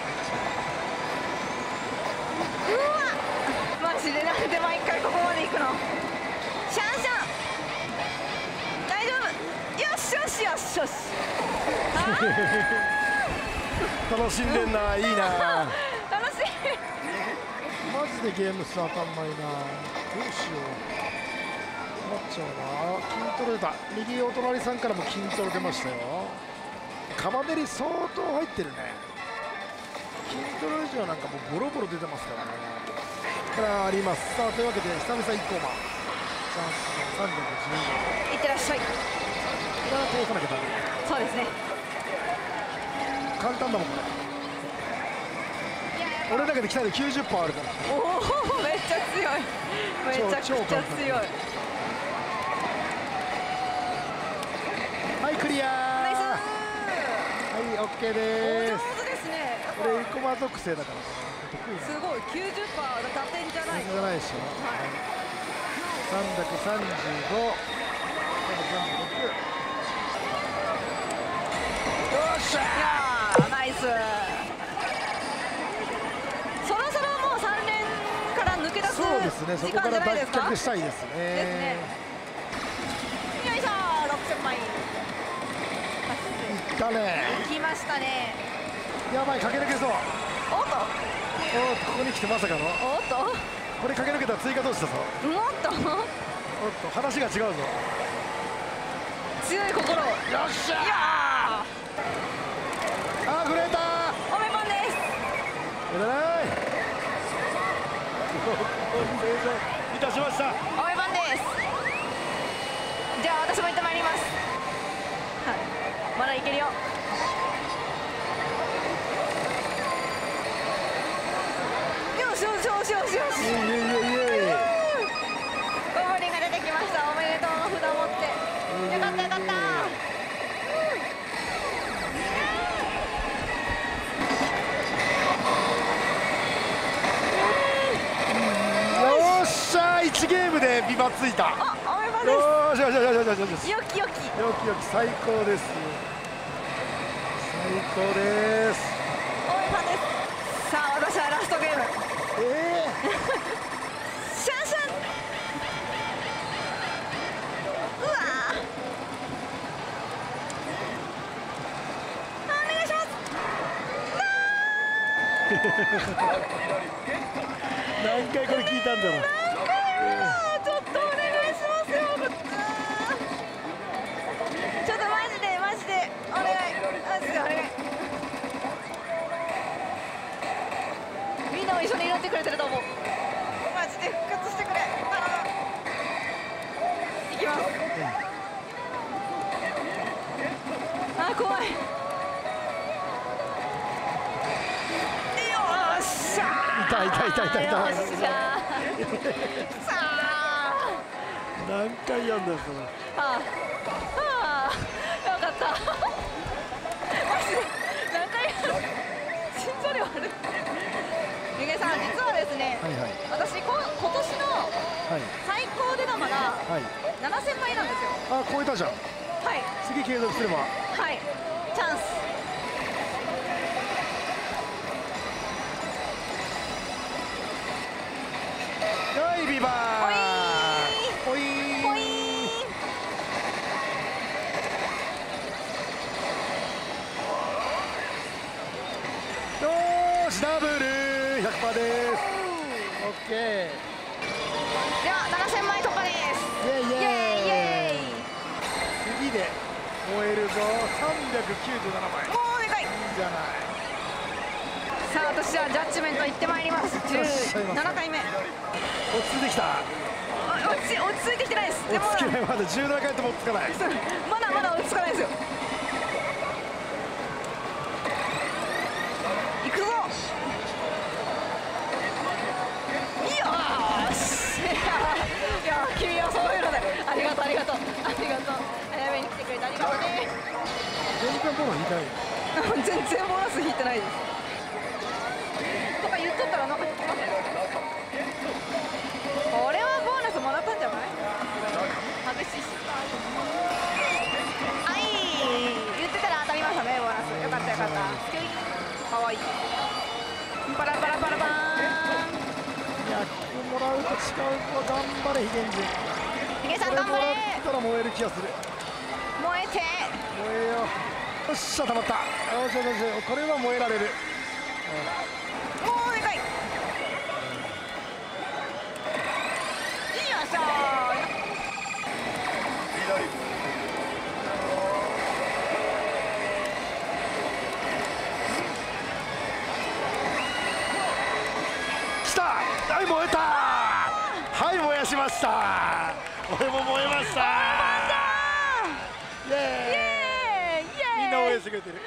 うわマジでなんで毎回ここまで行くの。シャンシャン大丈夫。よしよしよしよし。あ楽しんでんな、いいな。 楽しい。 マジでゲームス当たんないな。どうしよう。困っちゃうな。筋トレ出た。右お隣さんからも筋トレ出ましたよ。カマデリ相当入ってるね。筋トレ以上なんかもうボロボロ出てますからね。からあります。さあというわけで久々いっコーマチャンスさんびゃくじゅうご。 いってらっしゃい。 これは通さなきゃダメ。 そうですね。 簡単だもんこれ。俺だけで鍛える きゅうじゅっパーセント あるから。 おおめっちゃ強い。めちゃくちゃ強い。 はいクリアー。 ナイスー。 はい、オッケーでおす。 上手ですね。 これ、生駒属性だから得意な。 すごい きゅうじゅっパーセント 打点じゃない。 じゃないでしょ。さんびゃくさんじゅうご、さんびゃくさんじゅうろく。よっしゃー。ナイス。そろそろもうさん連から抜け出すそうですね、そ時こから間じゃないですか。 脱却したいですね。 ですね。よいしょー、ろくせんまい。 いったね。 来ましたね。 やばい、駆け抜けそう。 おっとおっと、ここに来てまさかの。 おっとこれ駆け抜けたら追加投資だぞ。 おっとおっと、話が違うぞ。 強い心を。よっしゃいやー。あー、触れたー。 ー、おめばんです。 いらない。いたしました。 おめばんです。じゃあ私も行ってまいります。はい、まだいけるよ。よしよしよしよしよし。 イエイイエイイエイ。 ゴブリンが出てきました。おめでとうの札持って。よかったよかった。 よっしゃー、いちゲームでビバついた。 あ、おめばんでよーしよしよしよしよしよし。 す。よきよき。 よきよき、最高です。最高です。 おめばんです。さあ私はラストゲーム。 えシャンシャン。うわー。お願いします。 ー、何回これ聞いたんだろう。 ちょっとお願いしますよ。ちょっとマジでマジでお願い、マジでお願い。みんなも一緒に祈ってくれてると思う。マジで復活してくれ。頼む。いきます。あ、怖い。よっしゃー。 痛い痛い痛い痛い痛い。 よっしゃー。さあ。 何回読んだよそれ。 ああ、ああ、よかった。マジで何回心臓量ある。ゆげさん、実はですね、 はいはい私こ今年のはい最高出玉がはい。 ななせんまいなんですよ。 あ、超えたじゃん。 はい次継続すれば。 はい、チャンス。 よいビバー。 おいおいー。ほいー。よーし、ダブル ひゃくパーセント です。オッケー。 ではななせんまい突破です。 イエイイエイ。 イエイイエイ。 次で燃えるぞ。さんびゃくきゅうじゅうななまい。 もうでかい。 いいじゃない。 さあ私はジャッジメント行ってまいります。じゅうななかいめ。 落ち着いてきた。 落ち落ち着いてきてないです。でも落ち着けない。まだじゅうななかいとも落ち着かない。 まだまだ落ち着かないですよ。行くぞ。よーし。いや君はそういうのでありがとうありがとうありがとう。早めに来てくれてありがとうね。 全然ボール引いてない。 全然ボーナス引いてないですとか言っとったらなんか引きますね。これはボーナスもらったんじゃない。外しはい言ってたら当たりましたねボーナス。よかったよかった。かわいい。パラパラパラパーン。 いやここもらうと違う子頑張れヒゲンジ。 ヒゲさん頑張れ。 これもらったら燃える気がする。 燃えて燃えよう。よっしゃたまった。よしよしよし。これは燃えられる。 もうでかい。よいしょ来た。はい燃えた。はい燃やしました。俺も燃えました。イエーイ。みんな応援してくれてる。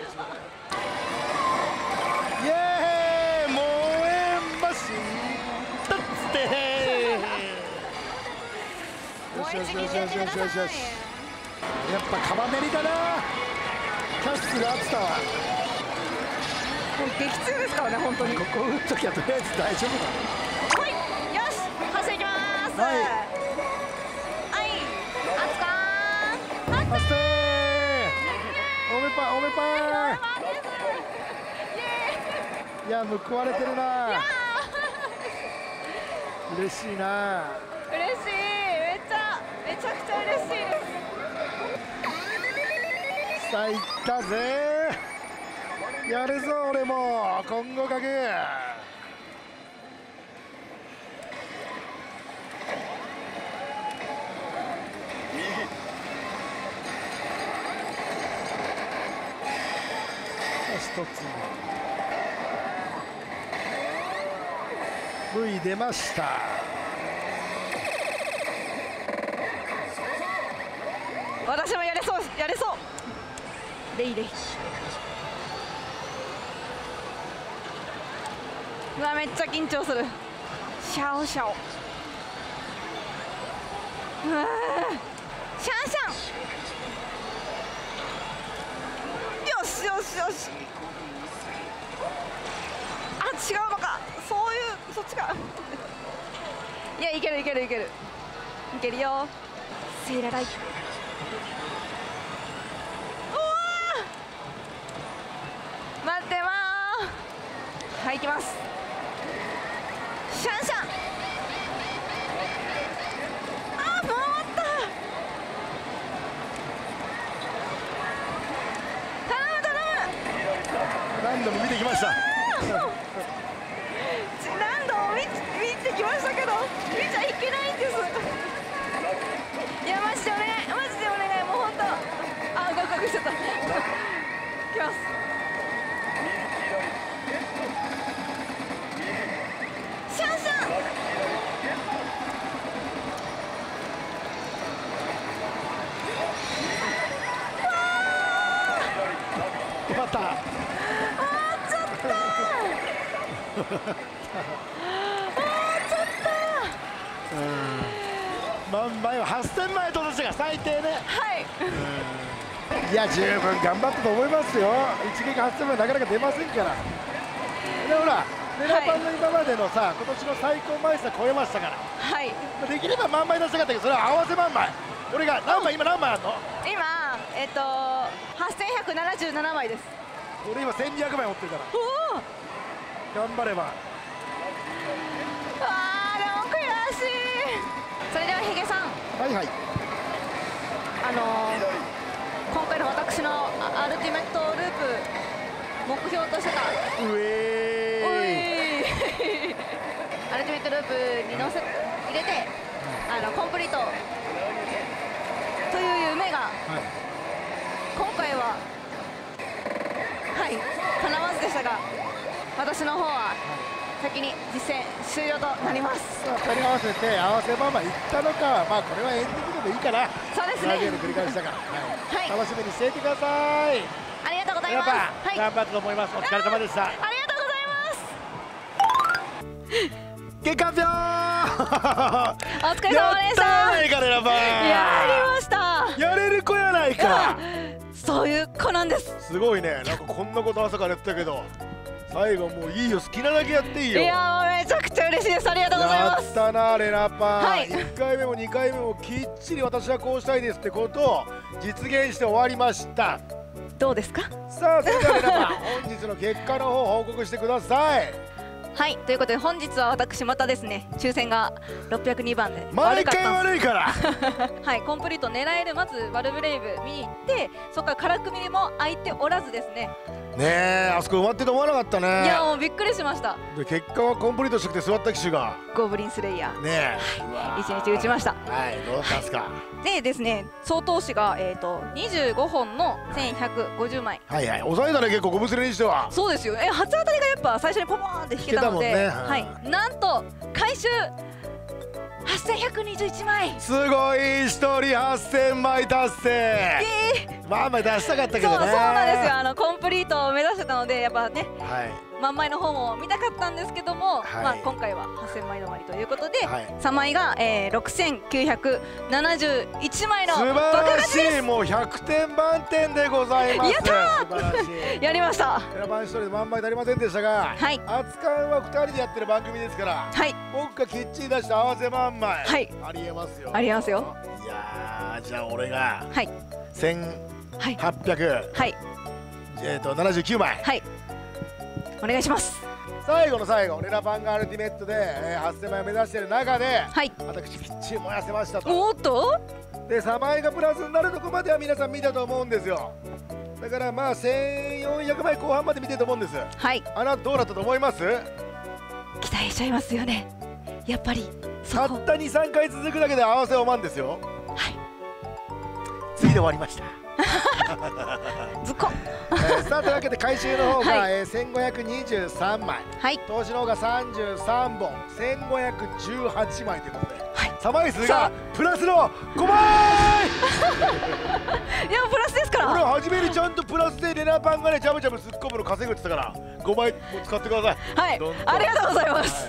イエーイ燃えましたっつってよしよしよしよしよしよしよし。やっぱカバネリだな。キャッスルあったわ。 これ激痛ですからね本当に。 ここ打っときゃとりあえず大丈夫だ。 はいよし走りますはいはいあつかー発生おめぱおめぱいや報われてるな。嬉しいな。 嬉しい。めっちゃめちゃくちゃ嬉しいです。 さあいったぜ。やるぞ俺も今後かけ。一つ V 出ました。 私もやれそうやれそうレイレイ。うわめっちゃ緊張する。シャオシャオうわシャンシャンよしよしよし。あ違うのか。そういうそっちかいやいけるいけるいけるいけるよ。セイラライ。うわ待ってまー。はい行きます。シャンシャン。あー回った。頼む頼む。 何度も見てきました。 何度も見見てきましたけど見ちゃいけないんです。いやマジでお願いマジでお願いもう本当。あガクガクしちゃった。いきます。シャンシャン。 よかった。 あーちょっとあーちょっと万倍ははっせんまいとしたが最低ね。 はいいや十分頑張ったと思いますよ。一撃はっせんまいなかなか出ませんから。でほらネラパンの今までのさ、今年の最高枚数は超えましたから。 はいできれば万枚出したかったけどそれは合わせ万枚。俺が何枚今何枚あんの。 今えっとはっせんひゃくななじゅうななまいです。 俺今せんにひゃくまい持ってるからおお頑張れば。 あーでも悔しい。それではヒゲさんはいはい。 あのー、今回の私のアアルティメットループ目標としてたうえーいアルティメットループに乗せ入れてあのコンプリートという夢が、はい、今回ははい叶わずでしたが私の方は先に実践終了となります。 さあふたり合わせて合わせままいったのか、まあこれはエンディングでもいいかな。 そうですね。 同じように繰り返したから、はいはい、 楽しみにしていてください。 ありがとうございます。 やっぱ、 はい、 頑張ったと思います。お疲れ様でした。 ありがとうございます。 結果発表お疲れ様でした。 やったー、カレラバーやりました。 やれる子やないか。 そういう子なんです。 すごいね。なんかこんなこと朝からやってたけど、最後もういいよ、好きなだけやっていいよ。 いやー、めちゃくちゃ嬉しいです。ありがとうございます。 やったなレナパン、 はい、 いっかいめもにかいめもきっちり私はこうしたいですってことを実現して終わりました。 どうですか。 さあそれではレナパン本日の結果の方報告してください。 はい、ということで本日は私またですね、抽選がろっぴゃくにばんで毎回悪いからはい、コンプリート狙える、まずバルブレイブ見に行って、そこからからくみも空いておらずですね。 ねえ、あそこ埋まってて思わなかったね。 いやもうびっくりしました。 で結果はコンプリートしてきて座った機種がゴブリンスレイヤーねえ、 はい、一日打ちました。 はい、どうだったんですか。 でですね、総投資がえっとにじゅうごほんのせんひゃくごじゅうまい。 はいはい、抑えたね結構ゴブスレにしては。 そうですよ。え、初当たりがやっぱ最初にポポーンって引けたので、 ね、 はい、なんと回収はっせんひゃくにじゅういちまい。 すごい、一人はっせんまい達成。 えー、まあまあ出したかったけどね。 そうそうなんですよ。あのコンプリートを目指してたのでやっぱね、 はい、 満枚の方も見たかったんですけども、 はい、 まあ今回ははっせんまい止まりということで、はい、さんまいが、えー、ろくせんきゅうひゃくななじゅういちまいの素晴らしい。もうひゃくてん満点でございます。 やったー素晴らしいやりました。 選ばん一人で満枚足りませんでしたが、 はい、 扱うはふたりでやってる番組ですから、はい、僕がきっちり出した合わせ満枚、はい、ありえますよ。 ありえますよ。 いやー、じゃあ俺が、はい、せんはっぴゃく、はい、えっとななじゅうきゅうまい、はい、 お願いします。 最後の最後、レナパンがアルティメットで、えー、はっせんまいを目指している中で、はい、私きっちり燃やせましたと。 おっとでさんまいがプラスになるとこまでは皆さん見たと思うんですよ。だからまあせんよんひゃくまいこう半まで見てると思うんです。はい、あなたどうだったと思います？ 期待しちゃいますよね。やっぱりたったにさんかい続くだけで合わせおまんですよ。はい、次で終わりましたずっこえー、さあというわけで回収の方が、 はい、 えー、せんごひゃくにじゅうさんまい、はい、投資の方がさんじゅうさんぼん、せんごひゃくじゅうはちまいということで、はい、さんまい数がプラスのごまいいやプラスですから。 俺は初めにちゃんとプラスでレナパンがねジャブジャブ突っ込むの稼ぐって言ったからごまいも使ってください。 はい、ありがとうございます、はい、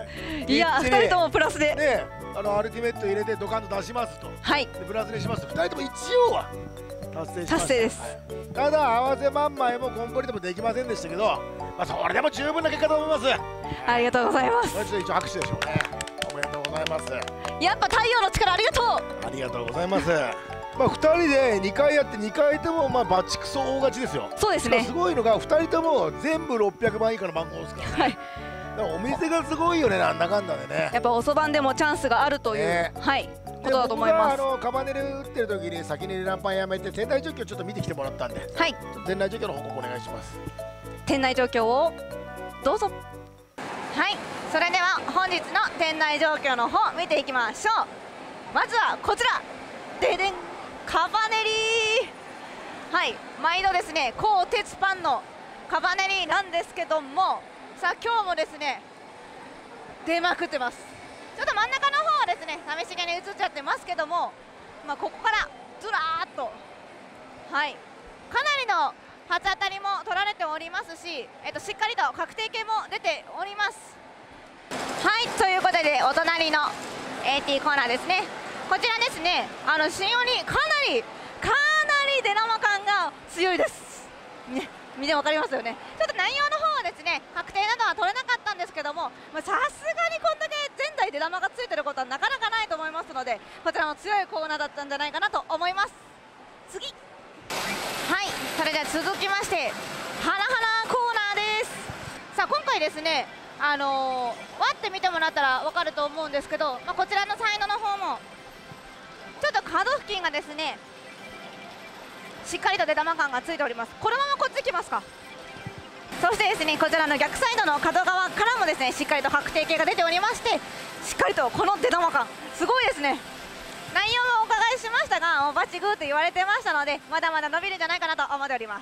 いやふたりともプラスでね、あのアルティメット入れてドカンと出しますと、はい、でプラスにしますとふたりとも一応は達成しました。 達成です、はい、 ただ合わせ満枚もコンプリートもできませんでしたけど、まあ、それでも十分な結果と思います。 ありがとうございます。 これちょっと一応拍手でしょうね。おめでとうございます。 やっぱ太陽の力ありがとう。 ありがとうございますまあふたりでにかいやってにかいともまあバチクソ大勝ちですよ。 そうですね。 すごいのがふたりとも全部ろっぴゃくまん以下の番号ですからね。はい、だからお店がすごいよね、なんだかんだでね。やっぱ遅番でもチャンスがあるという、ね、はいことだと思います。 僕があのカバネル打ってる時に先にレナパンやめて店内状況ちょっと見てきてもらったんで、はい、ちょっと店内状況の報告お願いします。 店内状況をどうぞ。はい、それでは本日の店内状況の方見ていきましょう。まずはこちら、ででん、カバネリー。はい、毎度ですね高鉄パンのカバネリーなんですけども、さあ今日もですね出まくってます。ちょっと真ん中の方はですね寂しげに映っちゃってますけども、まあ、ここからずらーっと、はい、かなりの初当たりも取られておりますし、えっと、しっかりと確定系も出ております。はい、ということでお隣の エーティー コーナーですね。こちらですね、あの新鬼かなりかなり出玉感が強いです、ね、見て分かりますよね。ちょっと内容の方はですね確定などは取れなかったんですけども、さすがにこんだけ前代出玉がついてることはなかなかないと思いますので、こちらも強いコーナーだったんじゃないかなと思います。次、はい、それでは続きましてハラハラコーナーです。さあ今回ですね、あのー、割って見てもらったら分かると思うんですけど、まあ、こちらのサイドの方もちょっと角付近がですねしっかりと出玉感がついております。このままこっち来ますか。そしてですねこちらの逆サイドの角側からもですねしっかりと確定系が出ておりまして、しっかりとこの出玉感すごいですね。内容もお伺いしましたがもうバチグーと言われてましたので、まだまだ伸びるんじゃないかなと思っております。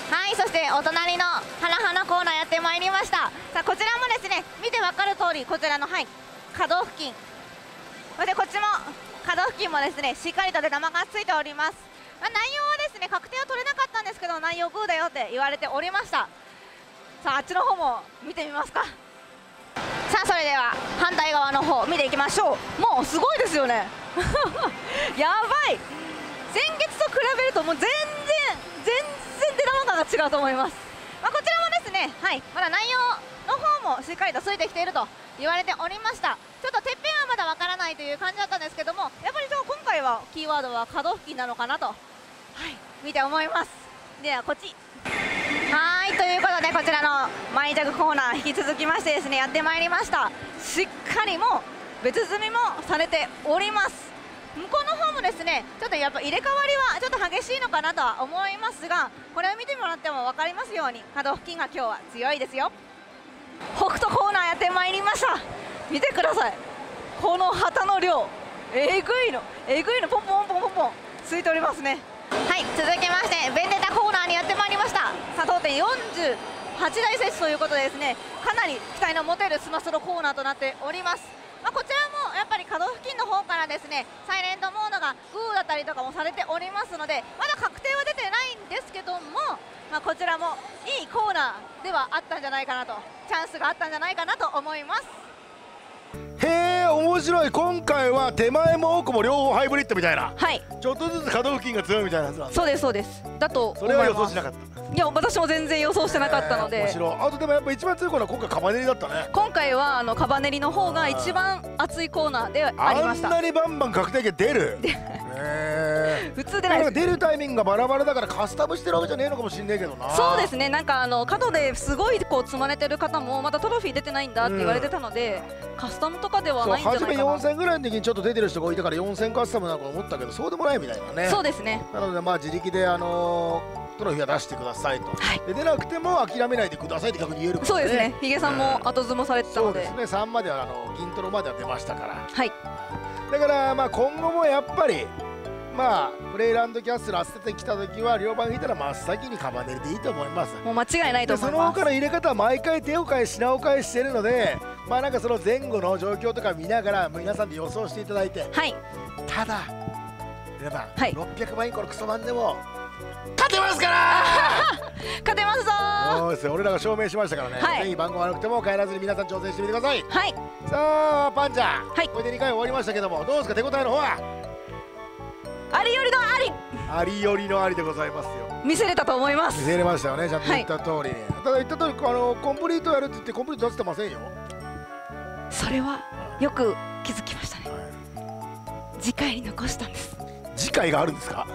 はい、そしてお隣の花々コーナーやってまいりました。さあこちらもですね、見てわかる通り、こちらのはい可動付近、そしてこっちも可動付近もですねしっかりと出玉がついております。まあ、内容はですね確定は取れなかったんですけど、内容グーだよって言われておりました。さああっちの方も見てみますか。さあそれでは反対側の方見ていきましょう。もうすごいですよねやばい、前月と比べるともう全然全然出玉感が違うと思います。まあ、こちらもですね、はい、まだ内容の方もしっかりとついてきていると言われておりました。ちょっとてっぺんはまだわからないという感じだったんですけども、やっぱり今回はキーワードは可動付近なのかなと、はい、見て思います。ではこっちはいということで、こちらのマイジャグコーナー引き続きましてですねやってまいりました。しっかりもう別積みもされております。向こうの方もですねちょっとやっぱ入れ替わりはちょっと激しいのかなとは思いますが、これを見てもらっても分かりますように可動付近が今日は強いですよ。北斗コーナーやってまいりました。見てください、この旗の量えぐいのえぐいのポンポンポンポンポンついておりますね。はい、続きましてベンデタコーナーにやってまいりました。さあ当店よんじゅうはちだい設置ということでですね、かなり期待の持てるスマスロコーナーとなっております。まあ、こちらもやっぱり可動付近の方からですねサイレントモードがグーだったりとかもされておりますので、まだ確定は出てないんですけども、まあ、こちらもいいコーナーではあったんじゃないかなと、チャンスがあったんじゃないかなと思います。 へえ、面白い。今回は手前も奥も両方ハイブリッドみたいな、 はい、 ちょっとずつ可動付近が強いみたいなやつなんだ。 そうですそうです。だとそれは予想しなかった。 いや私も全然予想してなかったので、 面白い。あとでもやっぱ一番強いコーナー今回カバネリだったね。 今回はあのカバネリの方が一番熱いコーナーでありました。 あんなにバンバン確定系出る普通出ないです。 出るタイミングがバラバラだからカスタムしてるわけじゃねえのかもしんねえけどな。 そうですね、なんかあの角ですごいこう積まれてる方もまだトロフィー出てないんだって言われてたので、うん、カスタムとかではないんじゃないかな。 初めよんせんぐらいの時にちょっと出てる人がいたからよんせんカスタムなのかと思ったけど、そうでもないみたいなね。 そうですね。 なのでまあ自力であのートロフィーは出してくださいと、はい、で出なくても諦めないでくださいって逆に言えるからね。 そうですね、ヒゲさんも後相撲されてたので、 うん、そうですね、さんまではあの銀トロまでは出ましたから、 はい、 だからまあ今後もやっぱりまあプレイランドキャッスル当ててきた時は両番引いたら真っ先にカバネリでいいと思います。 もう間違いないと思います。 その他の入れ方は毎回手を変え品を変えしてるので、まあなんかその前後の状況とか見ながら皆さんで予想していただいて、 はい、 ただ皆さん、 はい、 ろっぴゃくまんインコのクソマンでも勝てますから勝てますぞー。 そうですよ、俺らが証明しましたからね、はい、ぜひ番号悪くても帰らずに皆さん挑戦してみてください。 はい、 さあパンちゃん、 はい、 これでにかい終わりましたけどもどうですか、手応えの方は。 ありよりのありありよりのありでございますよ。 見せれたと思います。 見せれましたよね、ちゃんと言った通りに、はい、ただ言った通りあのコンプリートやるって言ってコンプリート出せてませんよ。 それはよく気づきましたね、はい、次回に残したんです。 次回があるんですか。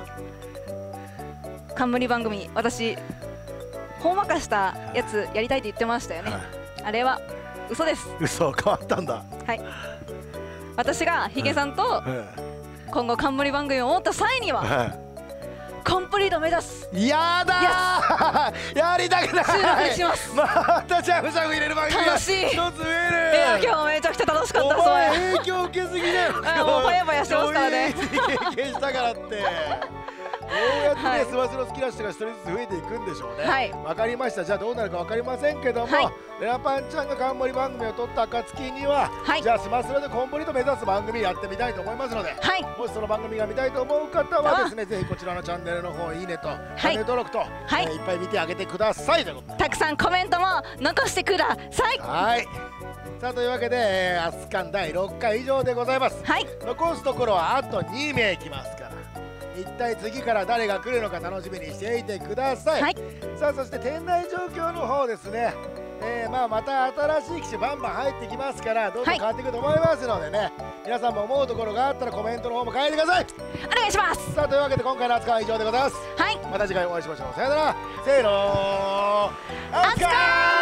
冠番組、私ほんわかしたやつやりたいって言ってましたよね、はい、あれは嘘です。 嘘、変わったんだ。 はい、私がヒゲさんと今後冠番組を持った際には、はい、コンプリート目指す。 やだーやりたくない。 収録します。 またジャグジャグ入れる番組が楽しい。 一つ増える。 いや今日めちゃくちゃ楽しかった。 お前影響受けすぎだよ。 もうパヤパヤしてますからね。 経験したからってこうやってね、はい、スマスロ好きな人が一人ずつ増えていくんでしょうね。はい、わかりました。じゃあどうなるかわかりませんけども、はい、レナパンちゃんが冠番組を取った暁には、はい、じゃあスマスロでコンプリート目指す番組やってみたいと思いますので、はい、もしその番組が見たいと思う方はですね、ぜひこちらのチャンネルの方いいねと、はい、チャンネル登録と、はいえー、いっぱい見てあげてくださいということで、 たくさんコメントも残してください。 はい。さあというわけで、えー、明日間だいろっかい以上でございます。はい、残すところはあとにめいきますから、一体次から誰が来るのか楽しみにしていてください。はい、さあそして店内状況の方ですね、えー、まあまた新しい機種バンバン入ってきますからどんどん変わっていくと思いますのでね、はい、皆さんも思うところがあったらコメントの方も書いてください。 お願いします。さあというわけで今回の扱いは以上でございます。はい、また次回お会いしましょう。さよなら。せーのー、扱い。